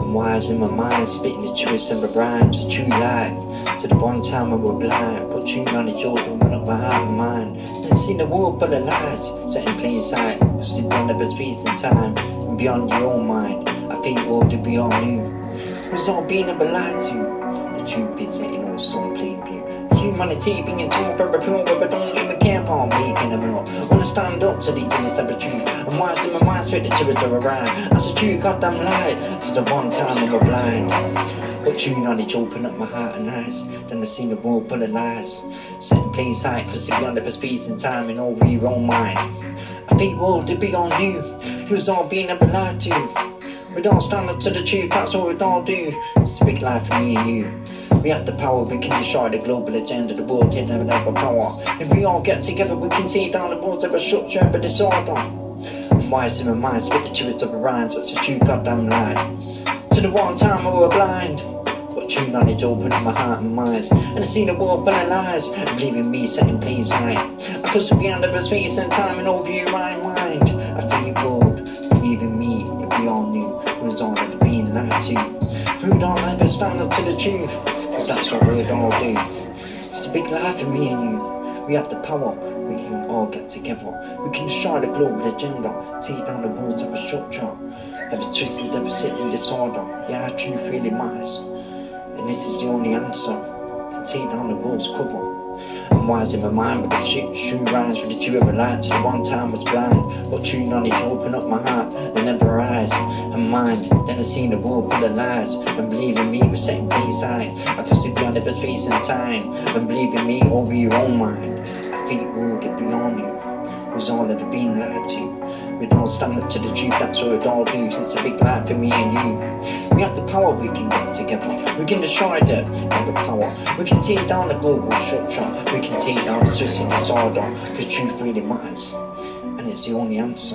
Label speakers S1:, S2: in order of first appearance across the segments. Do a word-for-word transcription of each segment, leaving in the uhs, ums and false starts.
S1: I'm wise in my mind, spitting the truest of the rhymes, the true light. To the one time I was blind, put tune on the Jordan, open up my heart and mind. And seen the world full of lies, set in plain sight. Cause it's beyond the space and time, and beyond your own mind. I think world to be all new. It was all being ever lied to. The truth is setting all so in plain view. Humanity being torn for a pure, but don't even care for me, can never know. Wanna stand up to the goodness of the truth. I'm wise in my mind, spit the truth of a rhyme. That's the true goddamn lie. To the one time I was blind. But true knowledge opened up my heart and eyes. Then I seen the world full of lies, set in plain sight, cause it's beyond the space and time and over your own mind. I think world to be on you. It was all being ever lied to. We don't stand up to the truth, that's what we all do. It's a big life for me and you. We have the power, we can destroy the global agenda. The world can never have power. If we all get together, we can tear down the walls of a structure of a disorder. I'm wise in my mind, spit the truth of a rhyme, such a true goddamn lie. To the one time we were blind, but true knowledge opened up my heart and mind. And I see the world full of lies, believe in me, set in plain sight. I could be under the space and time and over your right mind. I feel you bold, believe in me, if we all knew it was all ever being lied to. Who don't ever stand up to the truth, cause that's what we'd all do. It's a big life for me and you. We have the power, we can all get together. We can destroy the global agenda, take down the walls of a structure. Ever twisted, ever sitting disorder. Yeah, our truth really matters, and this is the only answer. Can take down the walls cover. I'm wise in my mind with the true, true rhymes, with the true ever light. To the one time was blind, but true knowledge opened up my heart and never eyes and mind. Then I seen the world full of lies, and believe in me was setting peace sight. I could see beyond ever space and time, and believe in me over your own mind. I think it will get beyond you. It was all ever been lied to. We don't stand up to the truth, that's what it all do. It's a big life for me and you. We have the power, we can get together. We can destroy the ever power. We can take down the global structure. We can take down the twisted disorder. Cause truth really matters, and it's the only answer.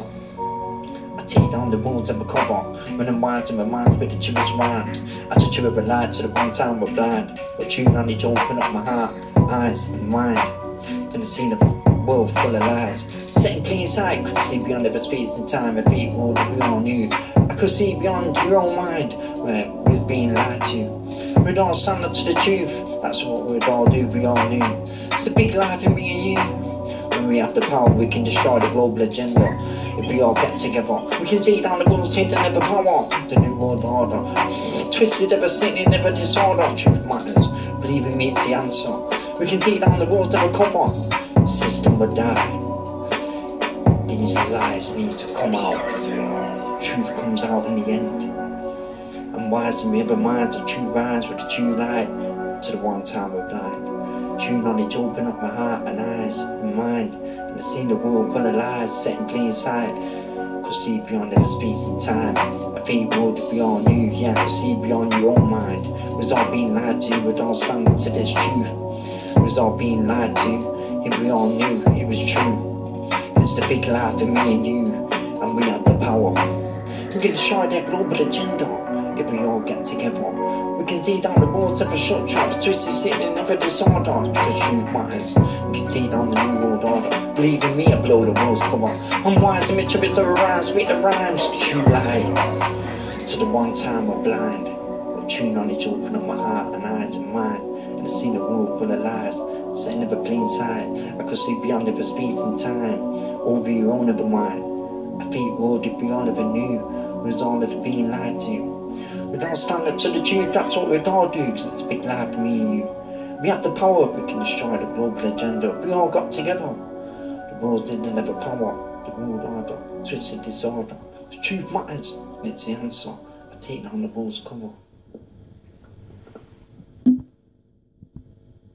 S1: I take down the walls of a cover. When I'm wise in my mind, with the truest rhymes. I touch you ever lied to the one time we're blind. But true knowledge open up my heart, eyes and mind. Then I see the world full of lies, set in plain sight. Could see beyond ever space and time, and fate world we all knew. I could see beyond your own mind, where we was being lied to. We'd all stand up to the truth, that's what we'd all do, we all knew. It's a big life in me and you. When we have the power, we can destroy the global agenda. If we all get together, we can take down the world's hidden ever power. The new world order, twisted ever sinning, never disorder. Truth matters, believe in me, it's the answer. We can take down the world's ever cover. System will die. These lies need to come out. Truth comes out in the end. I'm wise in my ever minds, the true rise with the true light. To the one time we're blind. True knowledge open up my heart and eyes and mind. And I seen the world full of lies, set in plain sight. Could see beyond ever space and time. I fate world we all knew, yeah, I could see beyond your own mind. It was all being lied to, we'd all stand to this truth. It was all being lied to. If we all knew it was true. It's the big life for me and you, and we have the power. We can destroy that global agenda if we all get together. We can tear down the walls of a structure, the twisted sitting in every disorder. The truth matters. We can tear down the new world order. Believe in me, I blow the world's cover. I'm wise and mature, it's a rhymes, with the rhymes, the true light. To the one time we're blind, but true knowledge open up my heart and eyes and mind. And I see the world full of lies, set in ever plain sight. I could see beyond ever space and time, over your own ever mind. I think world if we all ever knew, it was all ever being lied to. We don't stand up to the truth, that's what we'd all do, cause it's a big life for me and you. We have the power, we can destroy the global agenda. We all got together. The world didn't have a power, the world order, twisted disorder. The truth matters, and it's the answer. I take down the world's cover.